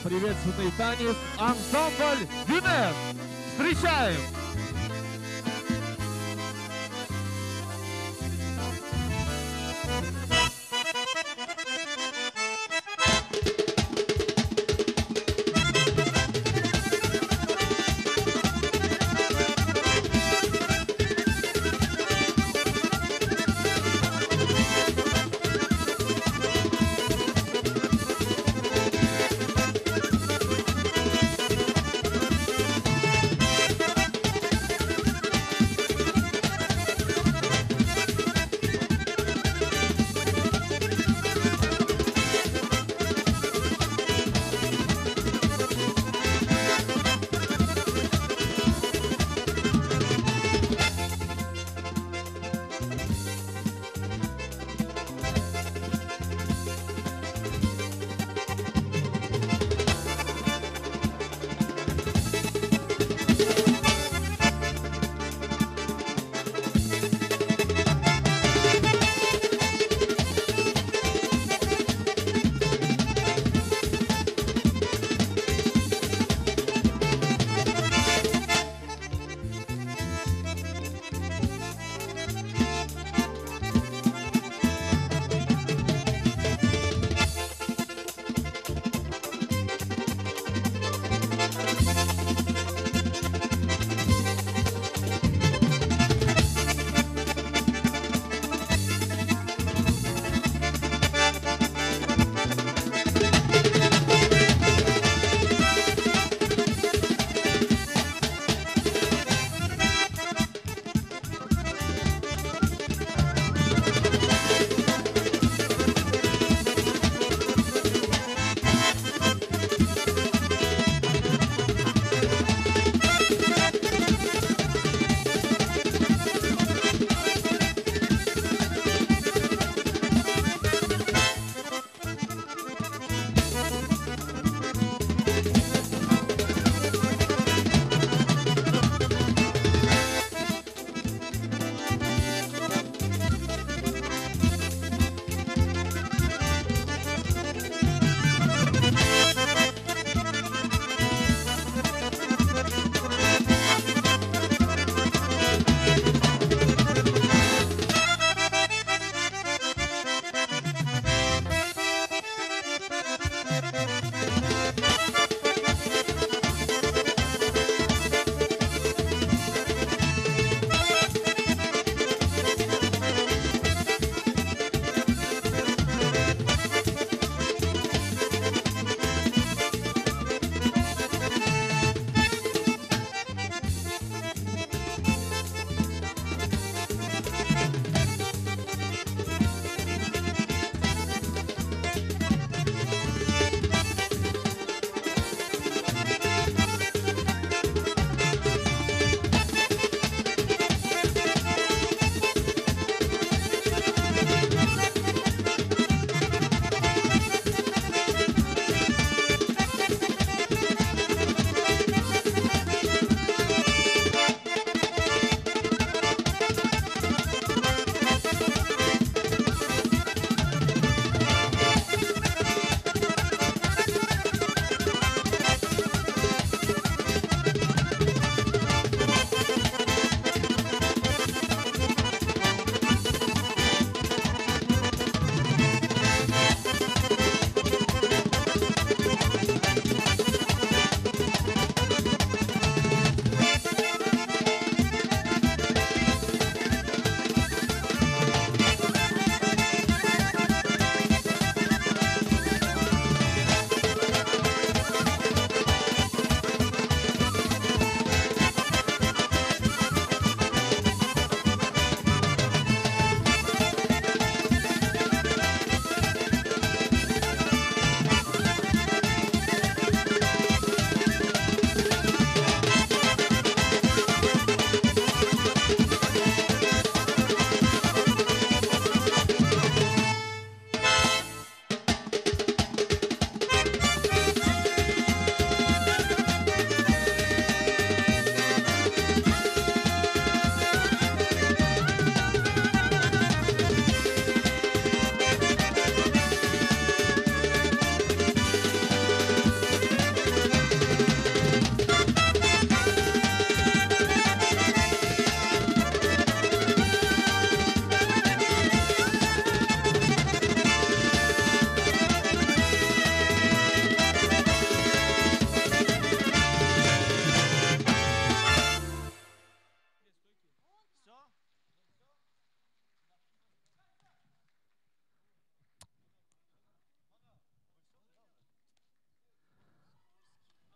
приветственный танец ансамбль «Юнес». Встречаем!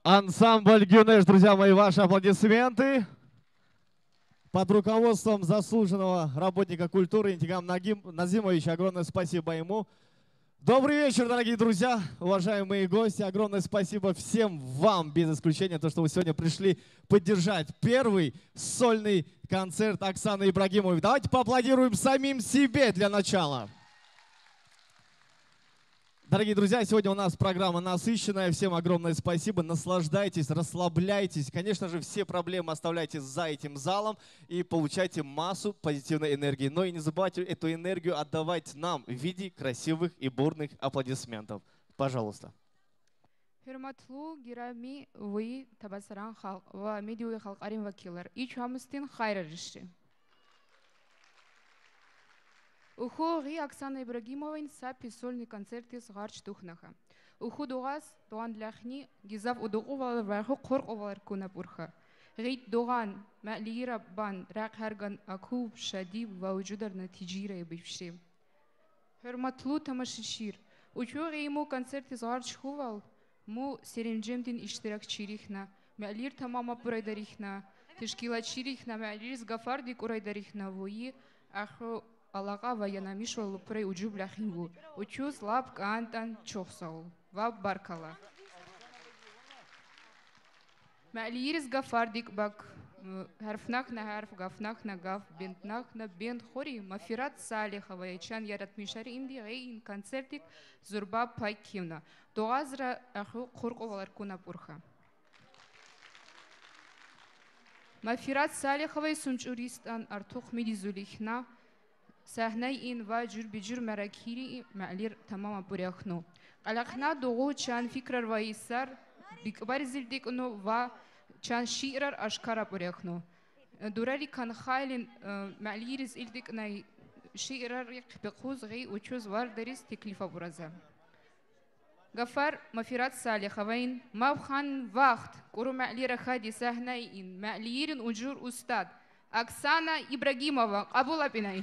Ансамбль Гюнеш, друзья мои, ваши аплодисменты. Под руководством заслуженного работника культуры Интигам Назимовича огромное спасибо ему. Добрый вечер, дорогие друзья, уважаемые гости. Огромное спасибо всем вам, без исключения, то, что вы сегодня пришли поддержать первый сольный концерт Оксаны Ибрагимовой. Давайте поаплодируем самим себе для начала. Дорогие друзья, сегодня у нас программа насыщенная. Всем огромное спасибо. Наслаждайтесь, расслабляйтесь. Конечно же, все проблемы оставляйте за этим залом и получайте массу позитивной энергии. Но и не забывайте эту энергию отдавать нам в виде красивых и бурных аплодисментов. Пожалуйста. Hürmetli girami ve tabasaran halk ve medya halkların vakiller. İç hamıstin hayır rişi. Уху Оксана Ибрагимовна сапи сольный концерт из Гарч Тухнаха. Уху дугас дуан ляхни гизав удугувал варху корковал кунапурха. Гейт дуган ма'лира бан ракхарган акуб шадиб вауджудар натиджира бивши. Хурматлу тамашишир. Учу ему концерт из Гарч хувал. Му серенджемдин иштиракчирихна. Ма'лир тамама пурайдарихна. Тишкилачирихна ма'лир с гафардик урайдарихна вои. Аху Аллаға ваянамиш ол прей уджуб ляхингу. Учуз лап кантан чохсау. Ваб баркала. Ма'лирис гафардик бак. Харфнах на харф, гафнах на гаф, бентнах на бент хори. Мафират салихова. Ячан ярат мишари инди гейн концертик зурба пайкивна. Доазра аху курковалар куна пурха. Мафират салихова сунчуристан артух мидизулихна. Сахнай ин ва джур биджур маракири ма'лир тамама буряхну. Алахна дугу чан фикрар ва исар бикбар зилдикну ва чан ши'рар ашкара буряхну. Дурали кан хайлин ма'лирис илдикнай ши'рар бикхуз гей учуз вар дарис теклифа бураза. Гафар мафират салихавайн мавхан вахт куру ма'лира хади сахнай ин ма'лирин уджур устад Оксана Ибрагимова Абула Пинай.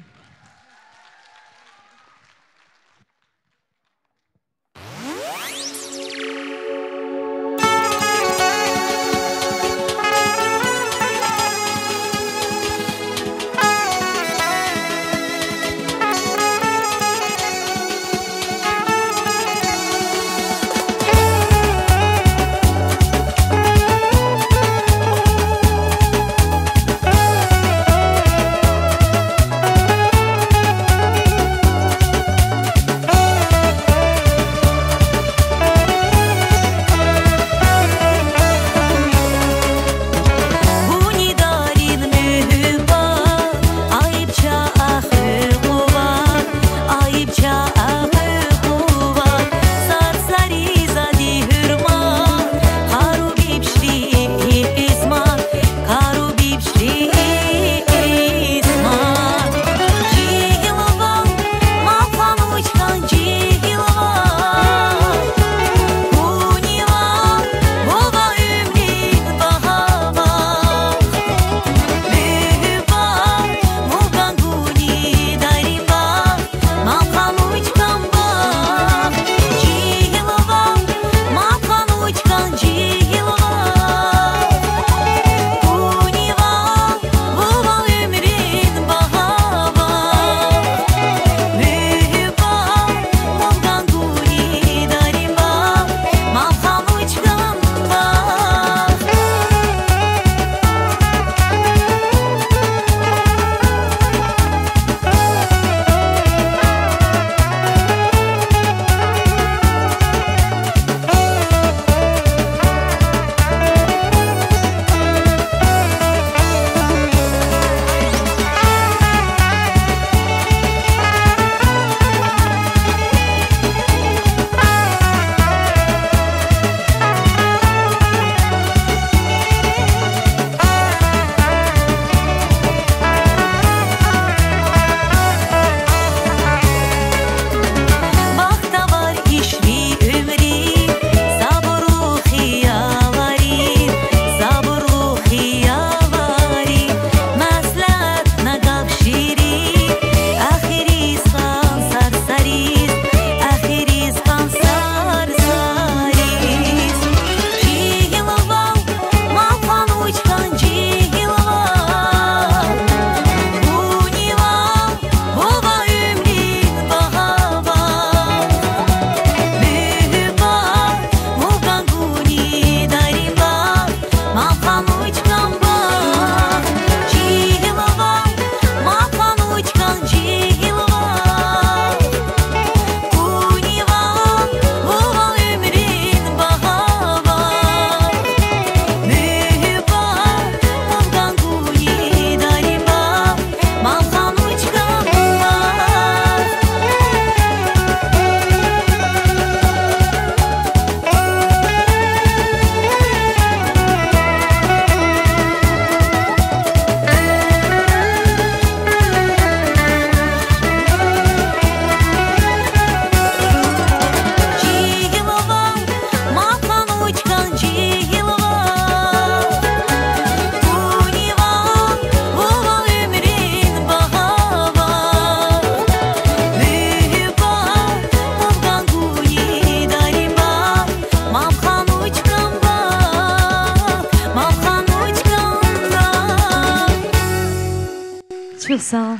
sağ ol.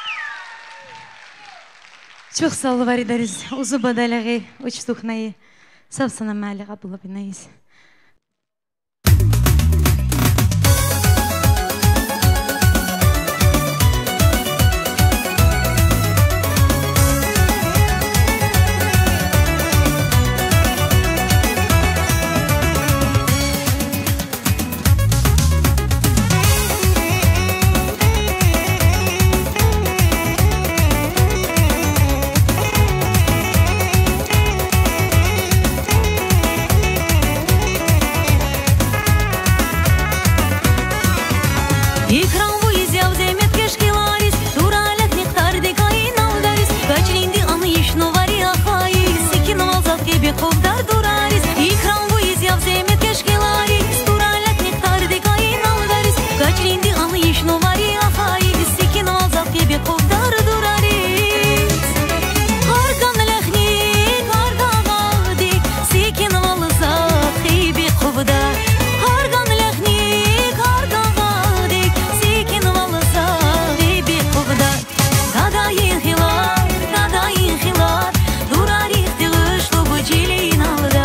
Çok sağ ol varidariz. Uzun badalağı uçtuk neyi. Sağ sana maliğe bulabiliriz. Durarik tıgış, tobu cilin alır.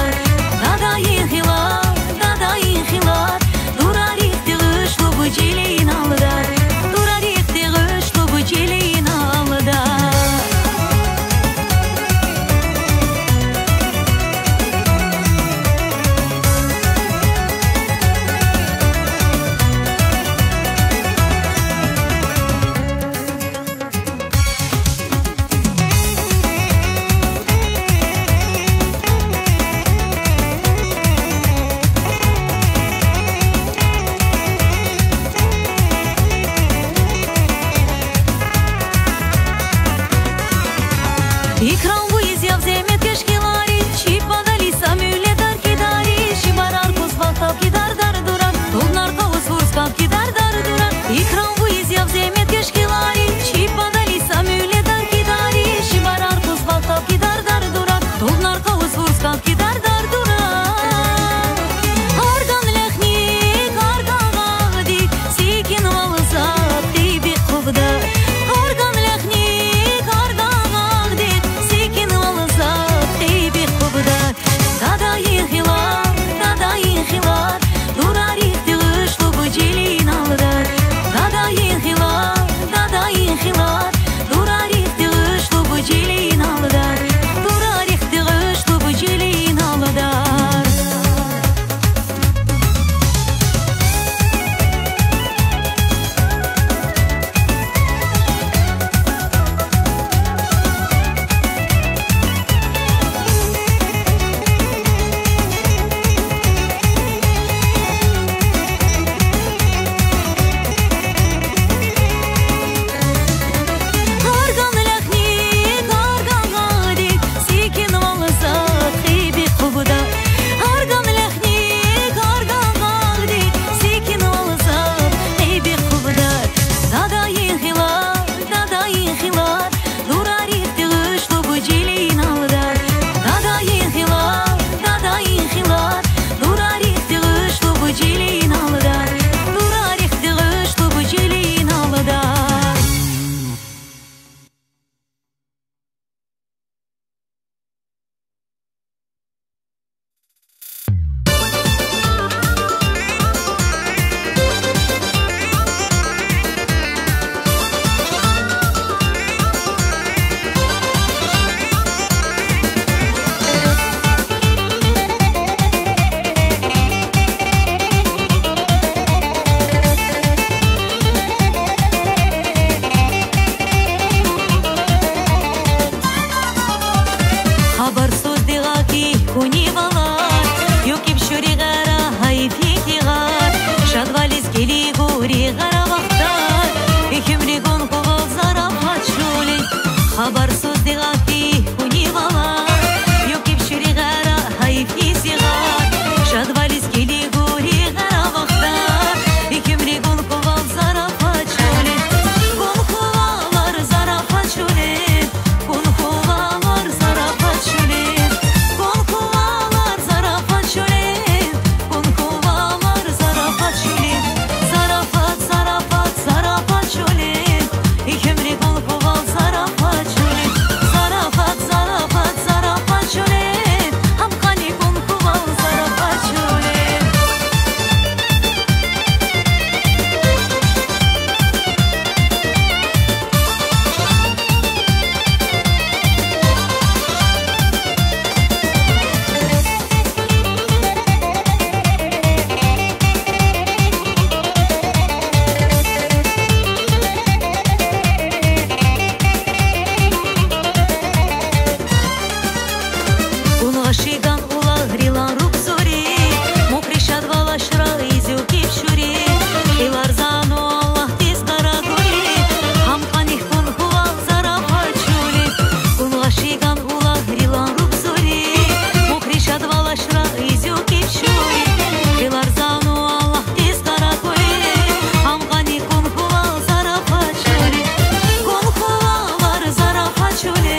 Шиган ула грилан руксури, мокришат валашра изюки пшури, иларзану Аллах тез дарагури, хамканих кун хувал зарафачули, кунга шиган ула грилан руксури, мокришат валашра изюки пшури, иларзану Аллах тез дарагури, хамканих кун хувал зарафачули, кун хувалар зарафачули.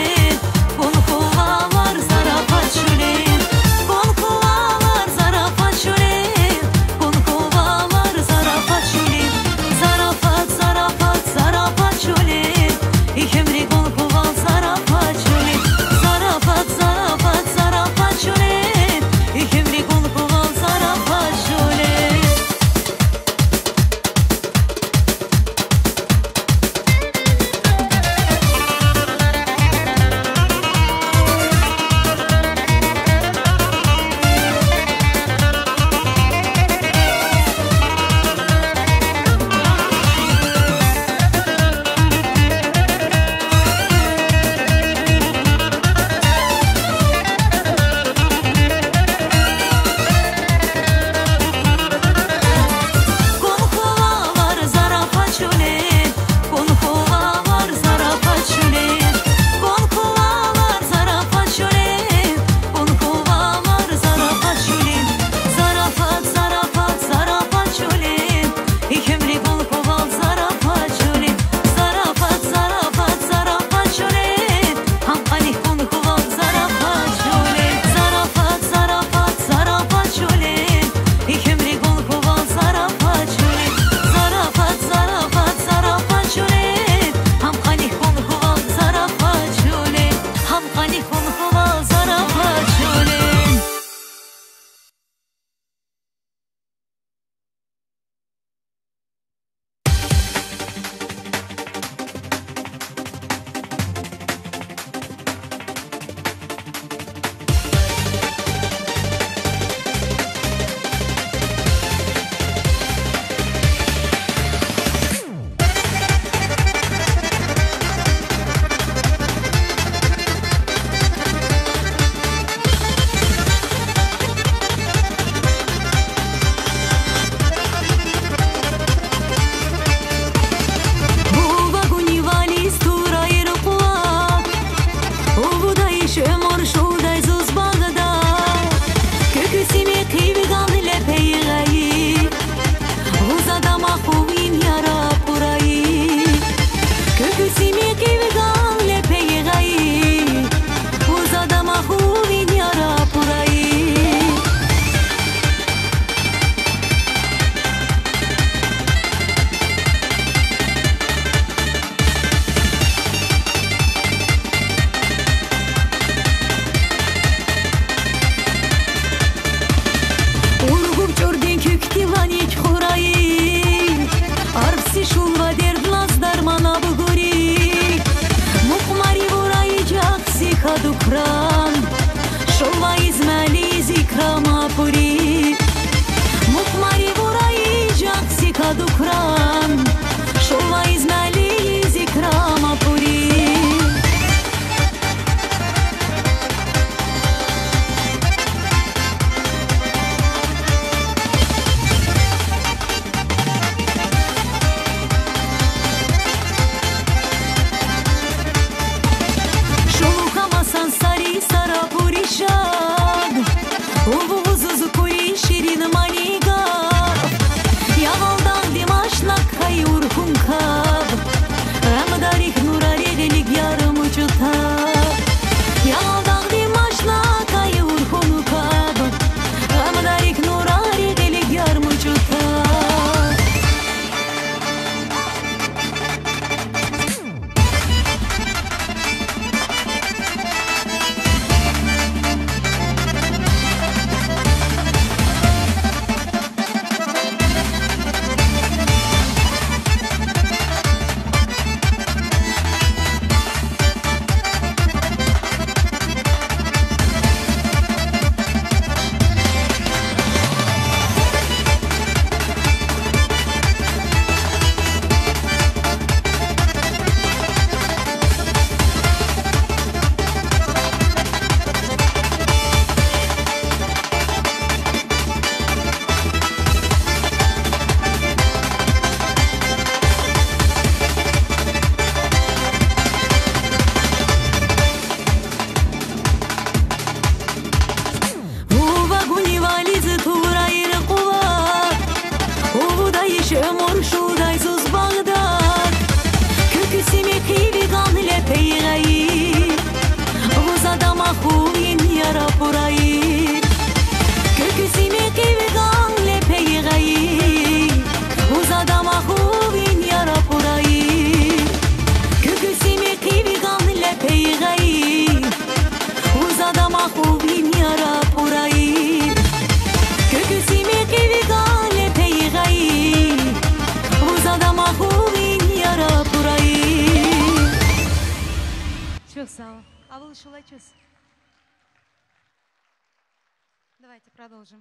сал. А вы шулачус. Давайте продолжим.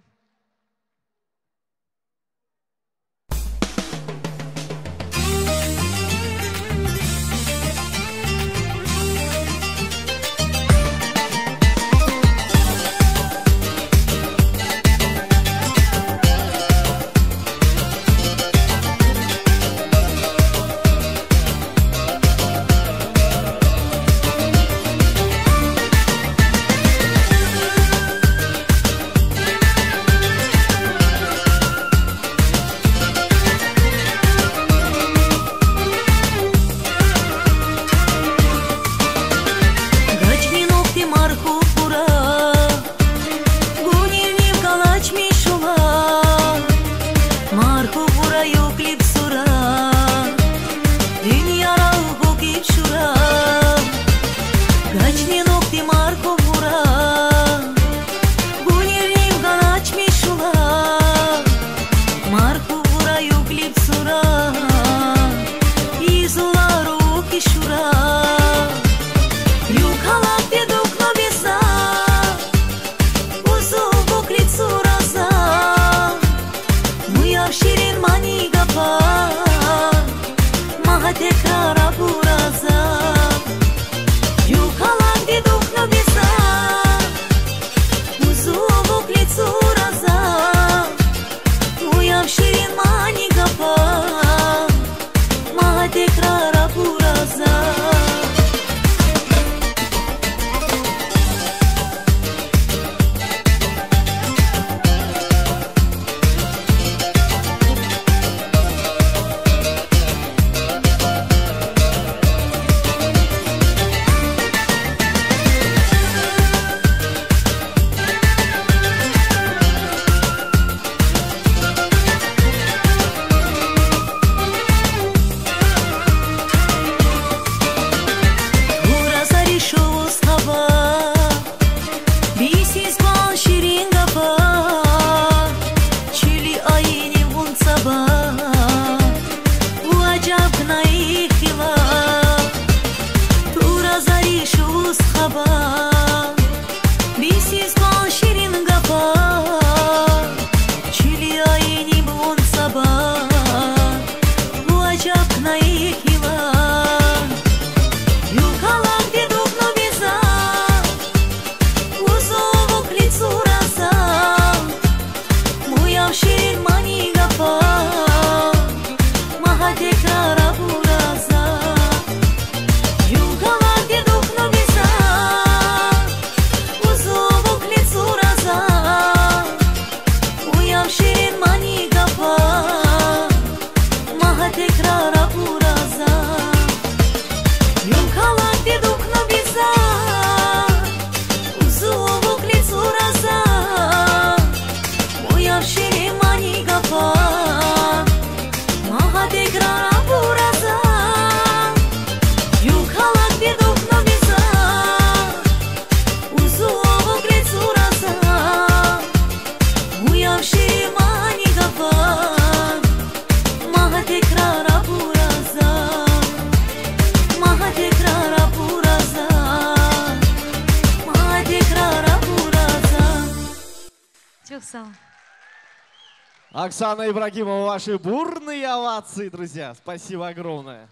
Оксана Ибрагимова, ваши бурные овации, друзья. Спасибо огромное.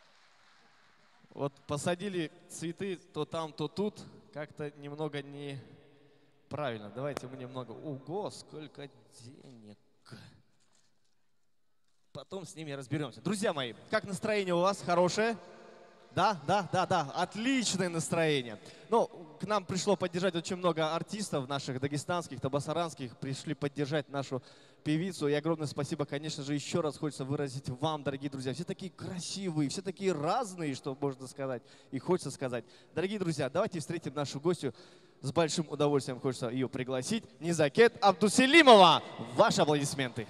Вот посадили цветы то там, то тут. Как-то немного неправильно. Давайте мы немного... Ого, сколько денег. Потом с ними разберемся. Друзья мои, как настроение у вас? Хорошее? Да. Отличное настроение. Ну, к нам пришло поддержать очень много артистов наших дагестанских, табасаранских. Пришли поддержать нашу певицу. И огромное спасибо, конечно же, еще раз хочется выразить вам, дорогие друзья. Все такие красивые, все такие разные, что можно сказать. И хочется сказать. Дорогие друзья, давайте встретим нашу гостью. С большим удовольствием хочется ее пригласить. Низакет Абдуселимова. Ваши аплодисменты.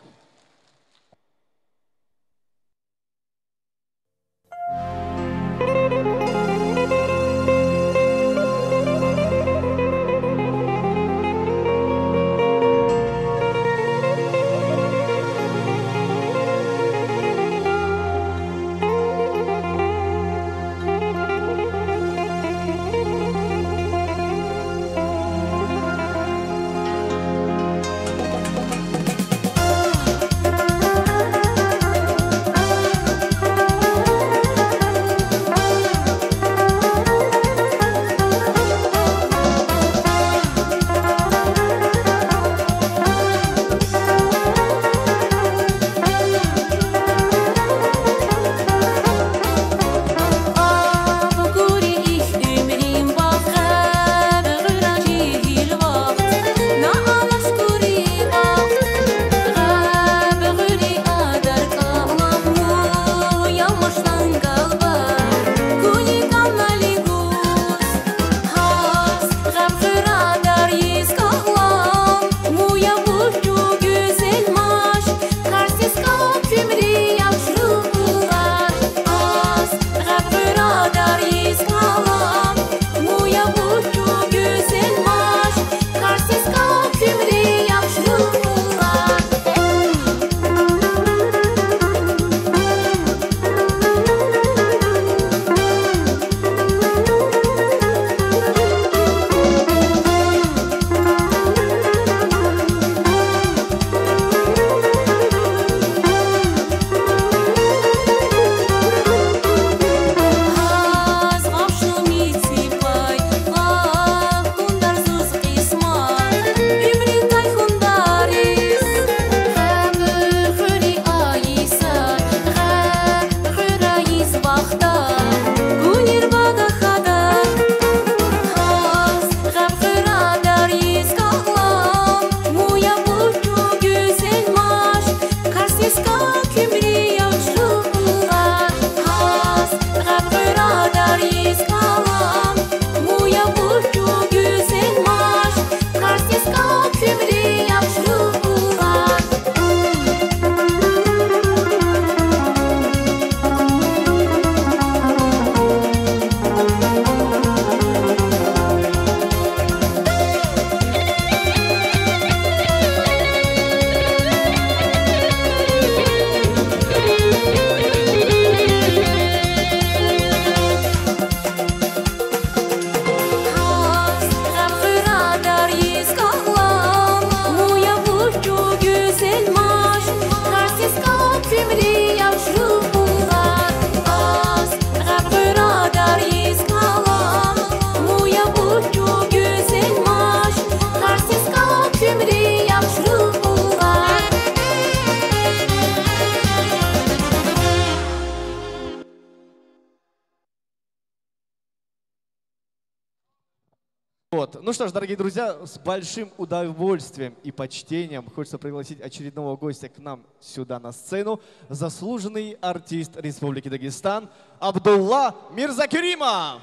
Вот. Ну что ж, дорогие друзья, с большим удовольствием и почтением хочется пригласить очередного гостя к нам сюда на сцену. Заслуженный артист Республики Дагестан Абдулла Мирзакеримов.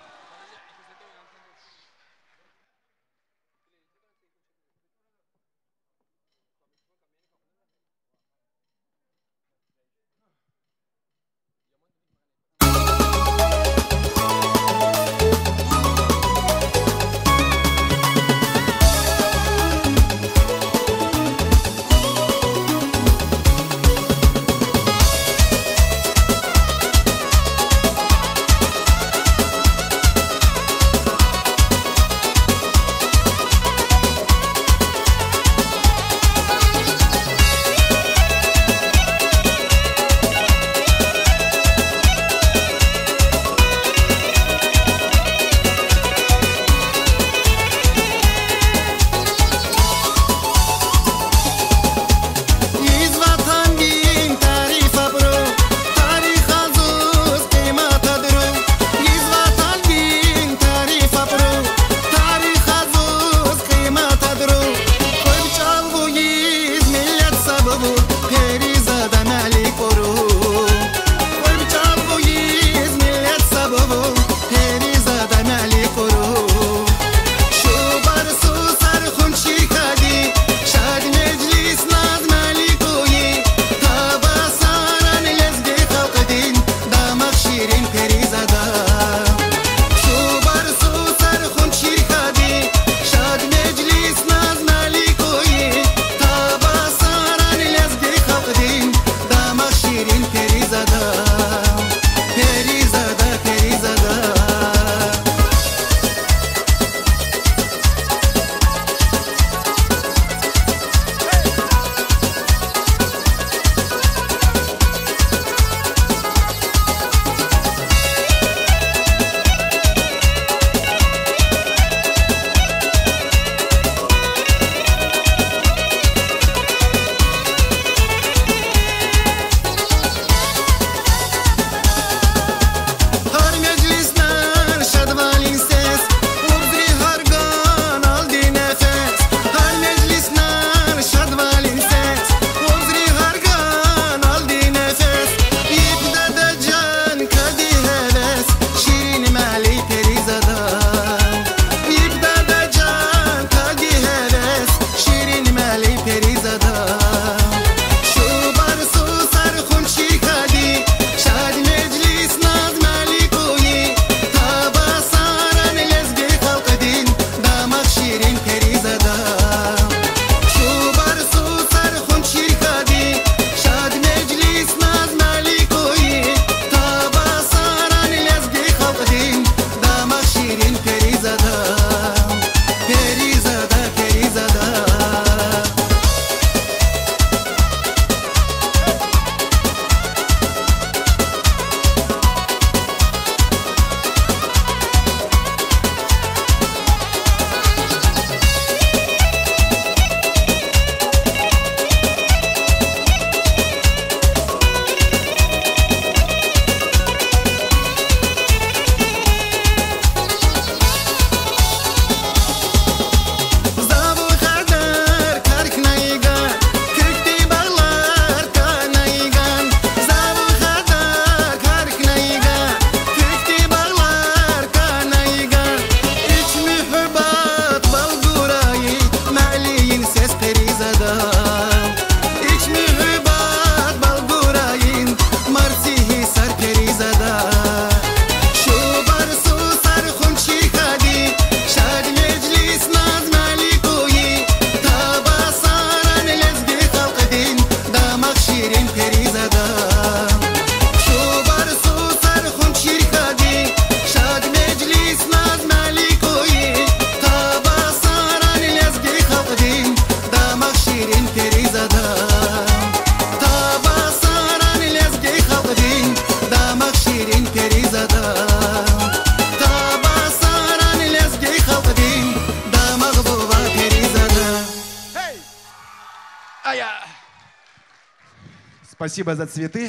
Спасибо за цветы.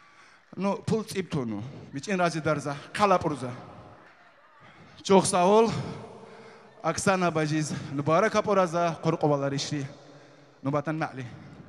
Ну, пул цыптону. Ведь ин рази дарза, калапурза. Чох саол. Оксана Бажиз, Нубара Капораза, Курковала Ришри, Нубатан Мали.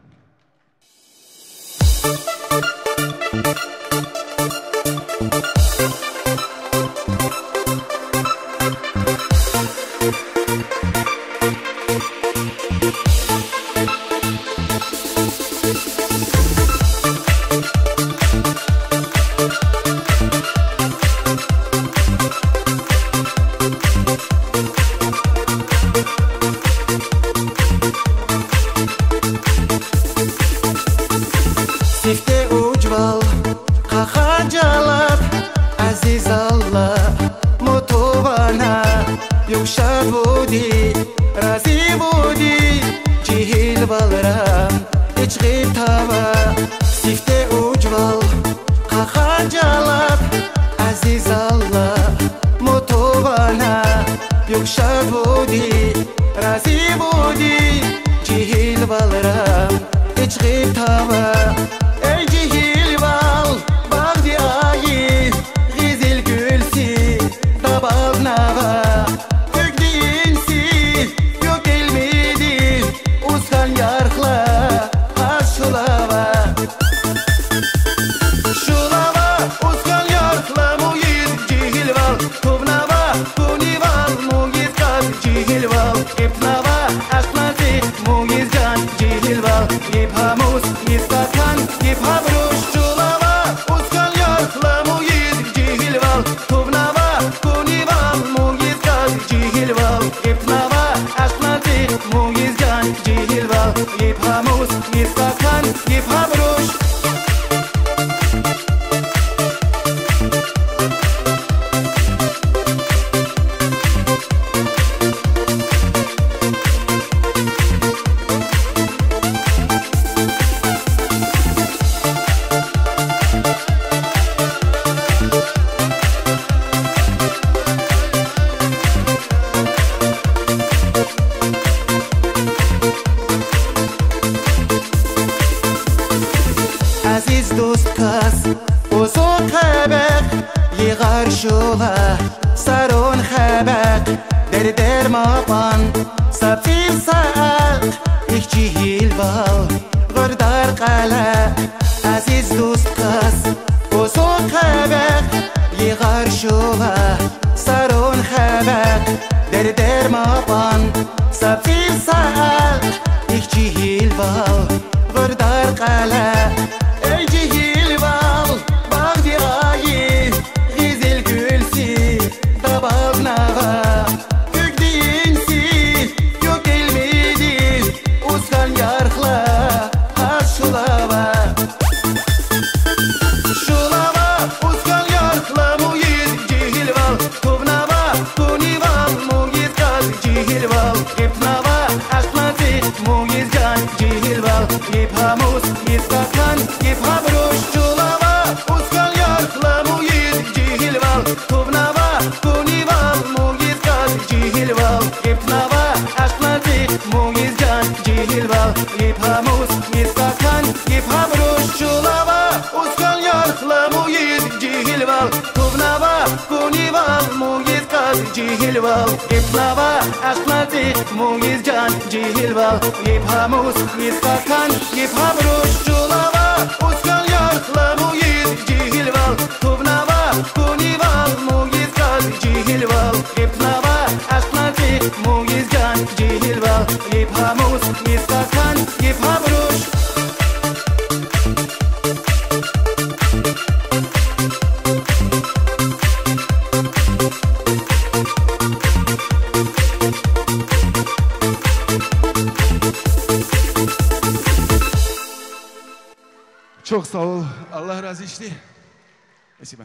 Çok sağ ol. Allah razı olsun. Спасибо.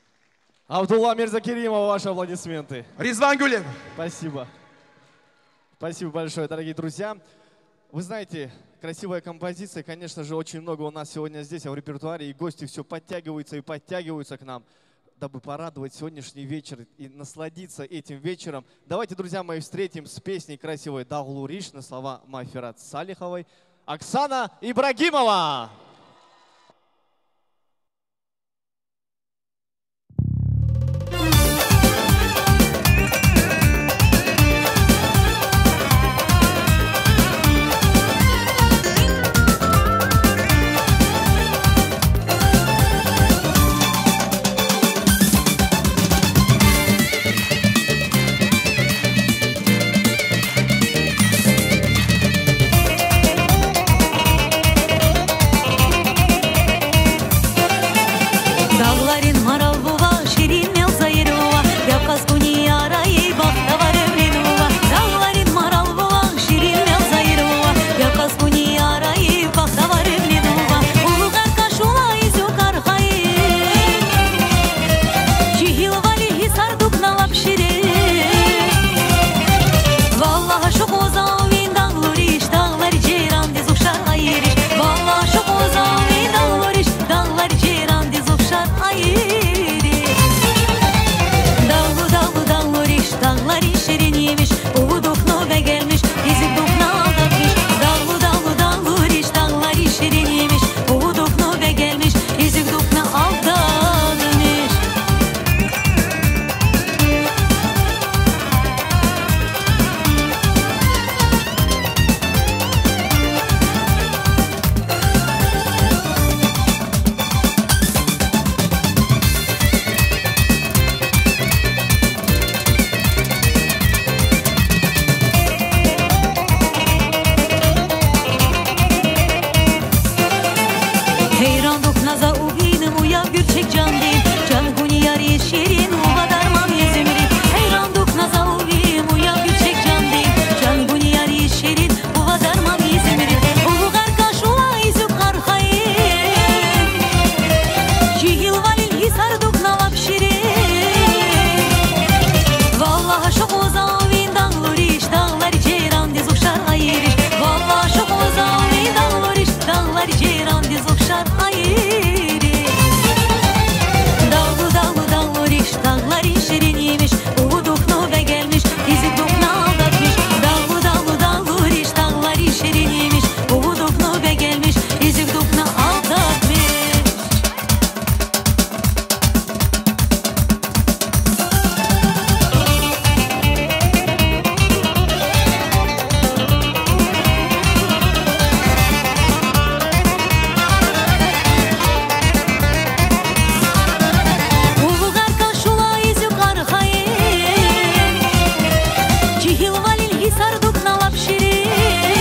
Абдулла Мирзакеримов, ваши аплодисменты. Ризван Гулев. Спасибо. Спасибо большое, дорогие друзья. Вы знаете, красивая композиция, конечно же, очень много у нас сегодня здесь в репертуаре, и гости все подтягиваются и подтягиваются к нам, дабы порадовать сегодняшний вечер и насладиться этим вечером. Давайте, друзья мои, встретим с песней красивой «Дағлу Риш» на слова Мафират Салиховой Оксана Ибрагимова. şiriniymiş. Uvu dokno ve gelmiş, ezik dokna aldatmış. Dallı dallı dallı riş dalları şiriniymiş. Uvu dokno ve gelmiş, ezik dokna aldatmış. Heyran doknaza uvinim uya gürçek can değil. Can guni yar yeşerin uva darman yezimri. Heyran doknaza uvim uya gürçek can değil. Can guni yar yeşerin uva darman yezimri. Ulu garkaş ula izuk karhayim. Jihil valil hisar dokna vapşirin. Vallaha şok oza uvin dağluriş. Dağlar ceyran diz okşar ayiriş. Vallaha şok oza uvin dağluriş. Dağlar ceyran diz okşar ayiriş. Dağlı dağlı dağluriş. Dağlar şiriniymiş. Uvu dokno ve gelmiş. Ezik dokna aldatmış. Dağlı dağlı dağluriş. Dağlar şiriniymiş. Uvu dokno ve gelmiş. Ezik dokna aldatmış. Ulu garkaş ula izuk karhayim. Cihil valil hisar dokna vapşirin.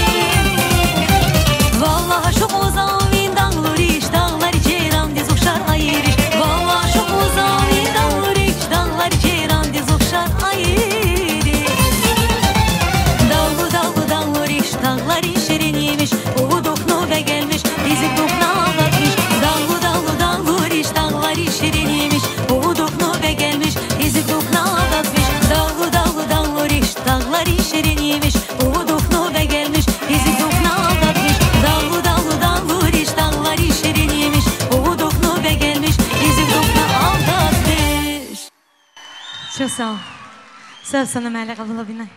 Vallaha şok ozavin dağluriş. Dağlar ceyran diz okşar ayiriş. Vallaha şok ozavin dağluriş. Dağlar ceyran diz okşar ayiriş. Dağlı dağlı dağluriş. Dağlar şiriniymiş. Uvu dokno ve gelmiş. Ezik dokna aldatmış. Dağlı dağlı dağluriş. Dağlar şiriniymiş. Uvu dokno ve gelmiş. Ezik dokna aldatmış. Dağlı dağlı dağluriş. Dağlar şiriniymiş. Uvu dokno ve gelmiş. Ezik dokna aldatmış. Dağlı dağlı dağluriş. Dağlar şiriniymiş. Uvu dokno ve gelmiş. Ezik dokna aldatmış. Çok sağ ol. Sağ ol sana Melek abla binay.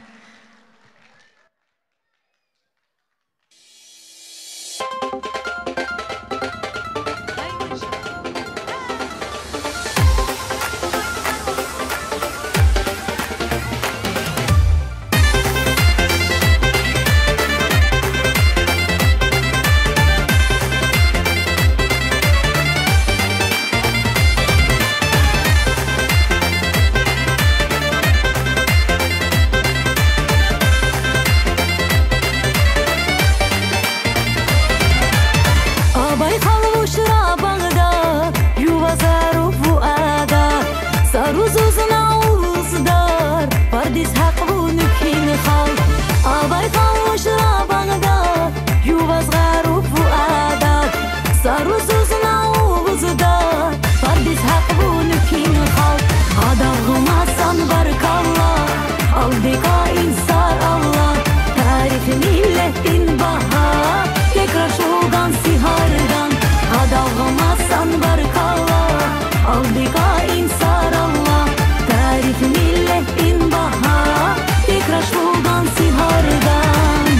Abay kalmışra bağda, yuvazarı fuada. Saruz uzuna uzdar, pardis hak bu nükhin hal. Abay kalmışra bağda, yuvazarı fuada. Saruz uzuna uzdar, pardis hak bu nükhin hal. Adağımasan barkalla, aldika insar Allah. Tarif milletin baha, tekrar şogan sihardan. Adağımasan barkalla, aldika insar Allah. Tarif milletin baha, tekrar şogan sihardan.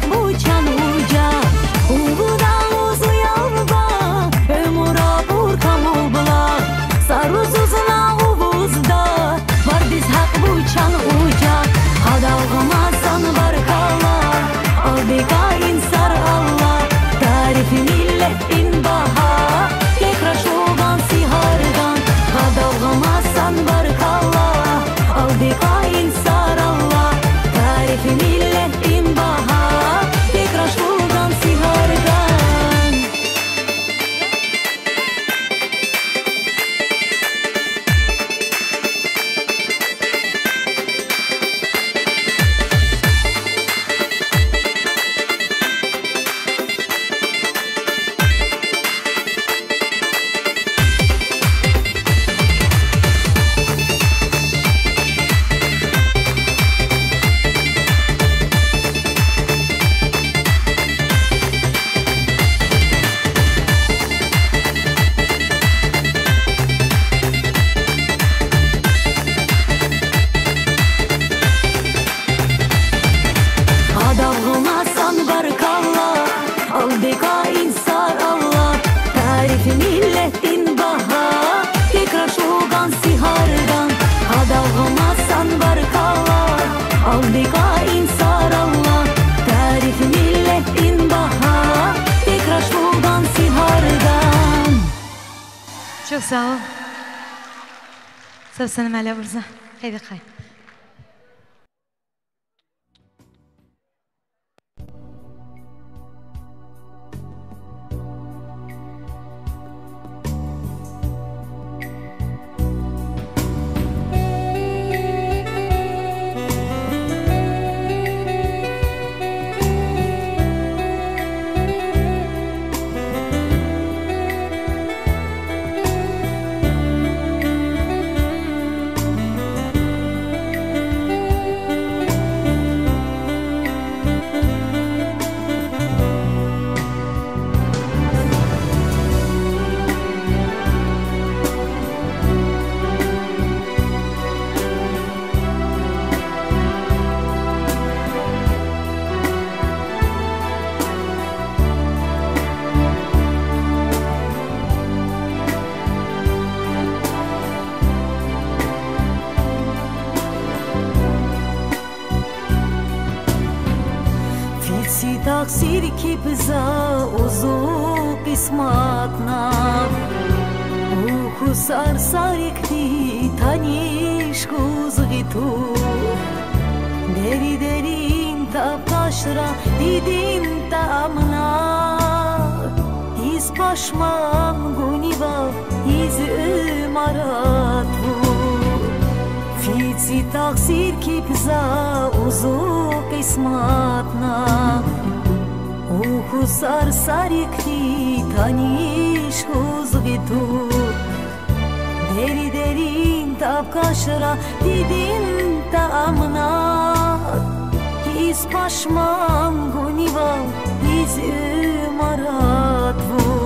buçan uca Uluda uzu yavruba Ömura burkam ubla Saruzuzuna uvuzda Var biz hak buçan uca Hadalgamazsan barkalla Aldika insar Allah Tarifi milletin baha Tekraş olgan sihardan Hadalgamazsan barkalla Aldika insar Allah Tarifi milletin baha Tekraş olgan sihardan Çok sağ ol. Sağ olun Mala Burza. Haydi kay. Taksir ki biza uzu qismatna Uhu sarsarikti tanish kuzgitu Deri derin taptaşra didin tamna İz paşman guniva iz maratvu Fici taksir ki biza uzu qismatna Uhu sarsarikti tanish huzgitu Deri derin tapkaşra didin tamna Iz paşman guniva iz maratvu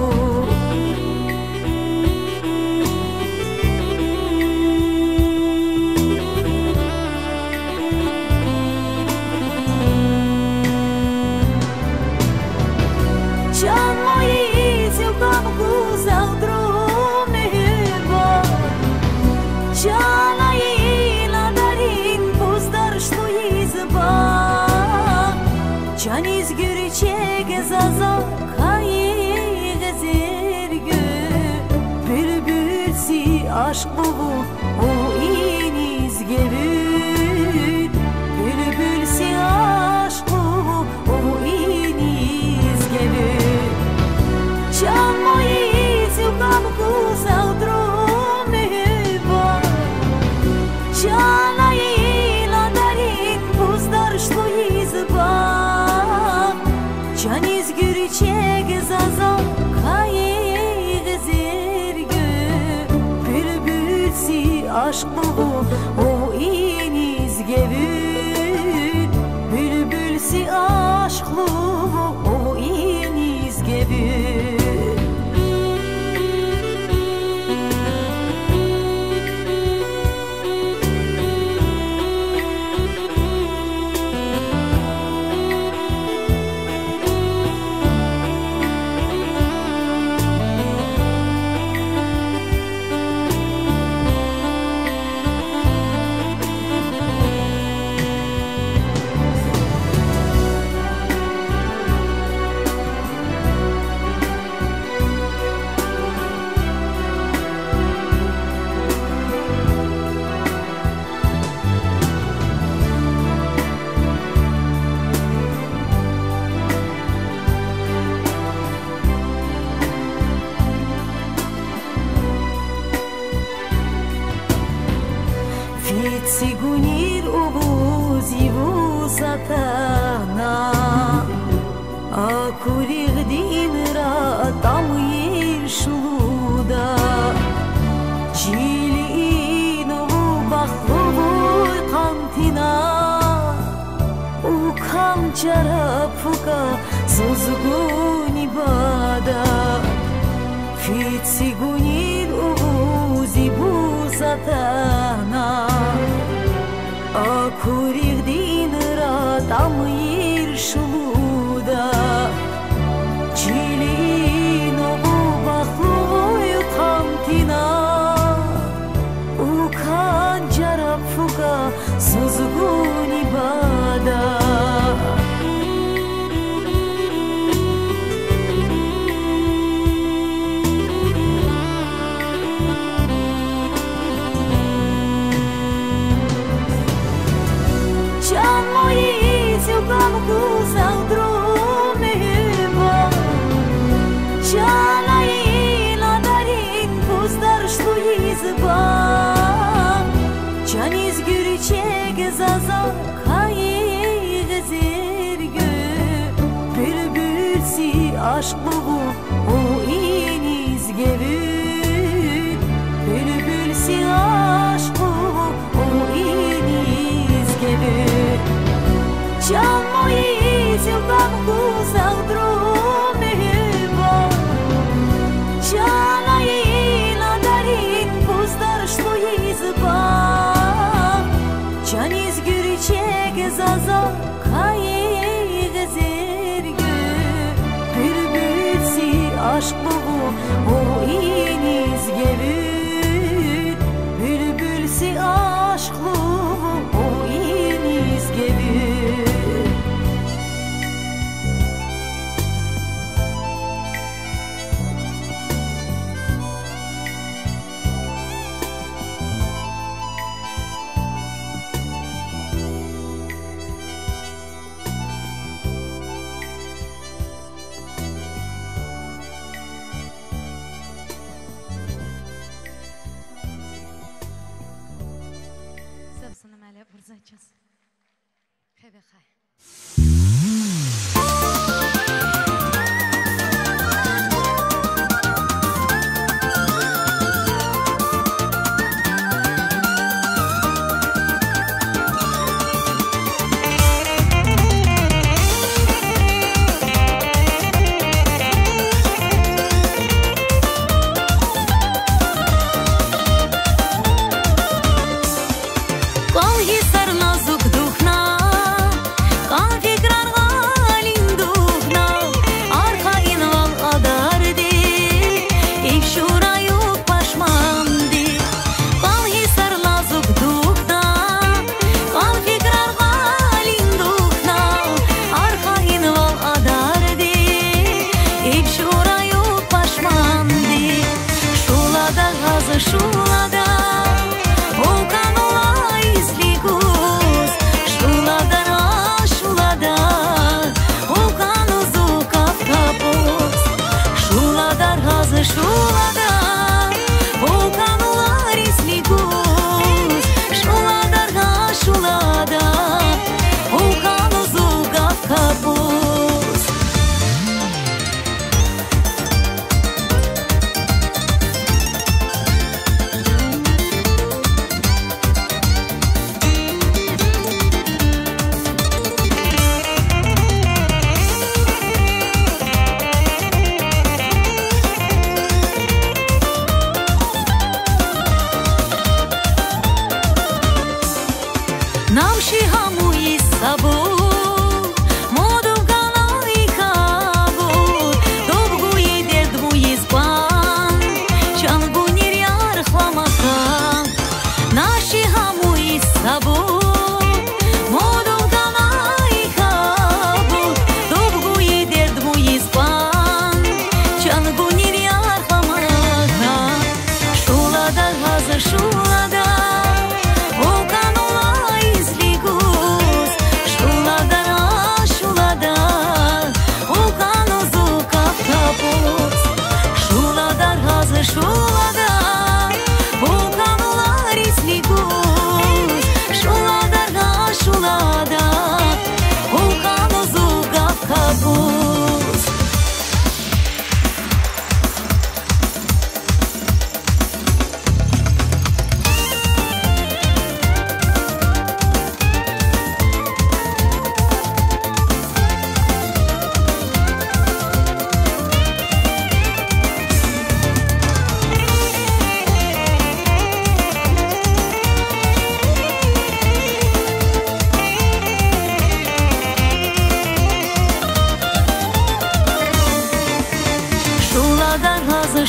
Aşk bu o iniz gibi Bülbülsi aşk bu o iniz gibi Çalmayız yukam kuzal drumi var Çalayla darin buzdar şlu izba Çaniz gürçek zaza kayı zirgü Aşk bu o iniz gibi Bülbülsi aşklı o iniz gibi Сигунир увузи вусатана Акурих динра там ершулуда Чилинову бахлову кантина Укам чарапука сузгуни бада Фит сигунир увузи вусатана Акурих динра там ершулуда Чилинову бахлую кантина Укан жарапфука сузгуни бада Aşk bu o iniz gevür Bülbülsi aşk bu o iniz gevür Can moji silkam kuzak drumeva Can ayina darin puzdar что изба Can izgürçek zaza Aşk bu o iniz gevür Bülbülsi aşklı o iniz gevür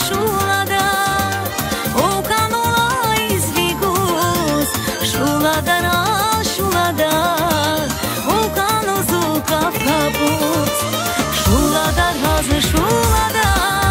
шулада, оканула извигус, шулада, окану зука в капут, шулада разы шулада.